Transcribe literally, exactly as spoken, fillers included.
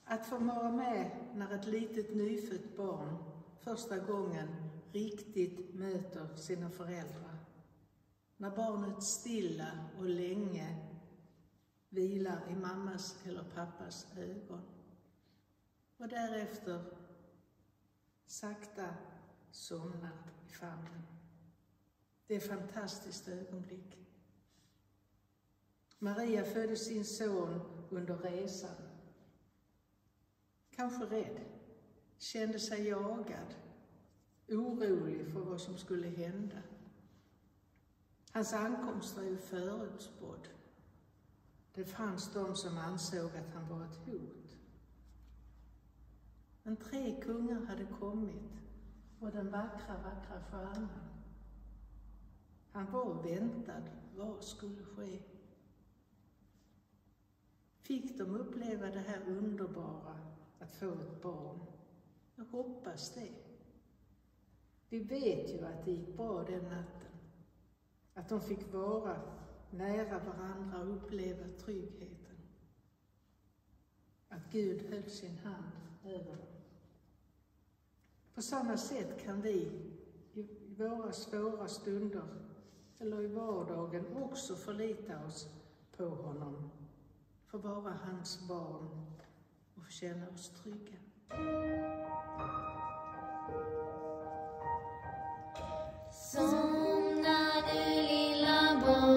Att få vara med när ett litet nyfött barn första gången riktigt möter sina föräldrar. När barnet stilla och länge vilar i mammas eller pappas ögon. Och därefter sakta somnar i famnen. Det är ett fantastiskt ögonblick. Maria födde sin son under resan. Kanske rädd, kände sig jagad, orolig för vad som skulle hända. Hans ankomst var ju förutspådd. Det fanns de som ansåg att han var ett hot. Men tre kungar hade kommit och den vackra, vackra stjärnan. Han var väntad, vad skulle ske? Fick de uppleva det här underbara att få ett barn? Jag hoppas det. Vi vet ju att det gick bra den natten. Att de fick vara nära varandra och uppleva tryggheten. Att Gud höll sin hand över dem. På samma sätt kan vi i våra svåra stunder eller i vardagen också förlita oss på honom. Få vara hans barn och få känna oss trygga. Somna du lilla barn.